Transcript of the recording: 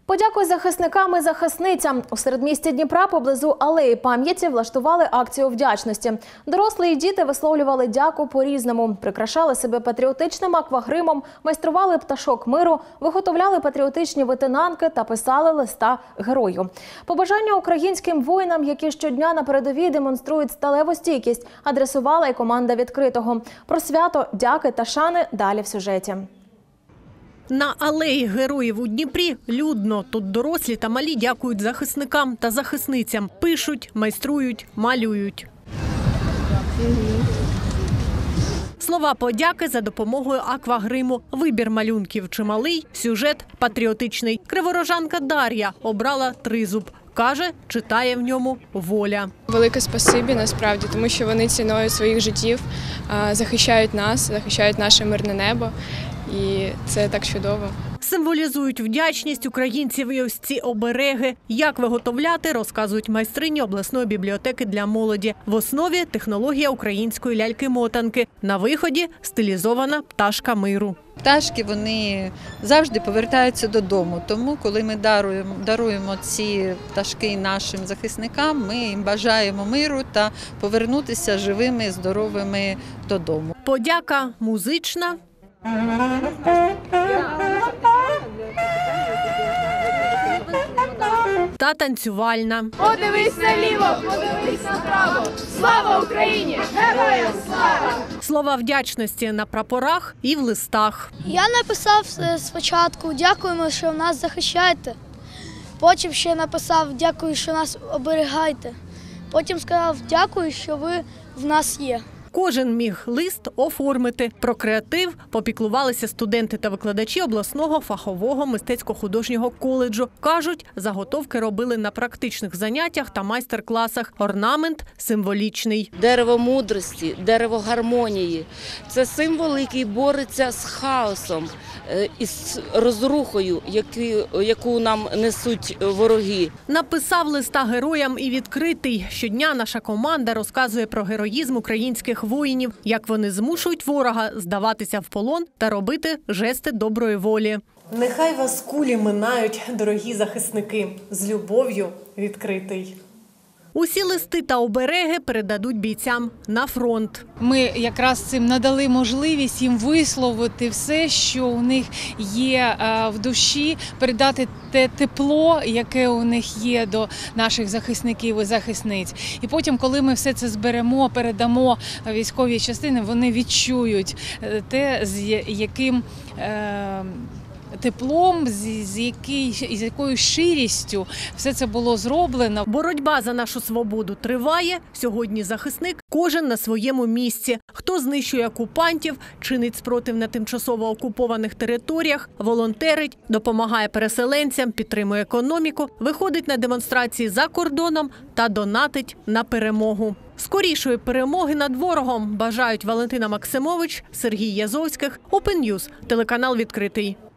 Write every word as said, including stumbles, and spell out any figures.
Подякуй захисникам і захисницям. У середмісті Дніпра поблизу Алеї пам'яті влаштували акцію вдячності. Дорослі і діти висловлювали дяку по-різному. Прикрашали себе патріотичним аквагримом, майстрували пташок миру, виготовляли патріотичні витинанки та писали листа герою. Побажання українським воїнам, які щодня на передовій демонструють сталеву стійкість, адресувала і команда «Відкритого». Про свято, дяки та шани далі в сюжеті. На Алеї Героїв у Дніпрі людно. Тут дорослі та малі дякують захисникам та захисницям. Пишуть, майструють, малюють. Слова подяки за допомогою аквагриму. Вибір малюнків чималий, сюжет патріотичний. Криворожанка Дар'я обрала тризуб. Каже, читає в ньому воля. Велике спасибі насправді, тому що вони ціною своїх життів захищають нас, захищають наше мирне небо. І це так чудово. Символізують вдячність українців і ось ці обереги. Як виготовляти, розказують майстрині обласної бібліотеки для молоді. В основі – технологія української ляльки-мотанки. На виході – стилізована пташка миру. Пташки, вони завжди повертаються додому. Тому, коли ми даруємо, даруємо ці пташки нашим захисникам, ми їм бажаємо миру та повернутися живими, здоровими додому. Подяка музична. Та танцювальна. Подивись наліво, подивись направо. Слава Україні! Героям слава! Слова вдячності на прапорах і в листах. Я написав спочатку «Дякуємо, що нас захищаєте». Потім ще написав «Дякую, що нас оберігаєте». Потім сказав «Дякую, що ви в нас є». Кожен міг лист оформити. Про креатив попіклувалися студенти та викладачі обласного фахового мистецько-художнього коледжу. Кажуть, заготовки робили на практичних заняттях та майстер-класах. Орнамент символічний. Дерево мудрості, дерево гармонії – це символ, який бореться з хаосом, із розрухою, яку нам несуть вороги. Написав листа героям і Відкритий. Щодня наша команда розказує про героїзм українських воїнів, як вони змушують ворога здаватися в полон та робити жести доброї волі. Нехай вас кулі минають, дорогі захисники. З любов'ю, Відкритий. Усі листи та обереги передадуть бійцям на фронт. Ми якраз цим надали можливість їм висловити все, що у них є в душі, передати те тепло, яке у них є до наших захисників і захисниць. І потім, коли ми все це зберемо, передамо військовій частині, вони відчують те, з яким теплом, з, який, з якою щирістю все це було зроблено. Боротьба за нашу свободу триває. Сьогодні захисник кожен на своєму місці. Хто знищує окупантів, чинить спротив на тимчасово окупованих територіях, волонтерить, допомагає переселенцям, підтримує економіку, виходить на демонстрації за кордоном та донатить на перемогу. Скорішої перемоги над ворогом бажають Валентина Максимович, Сергій Язовських, Open News, телеканал «Відкритий».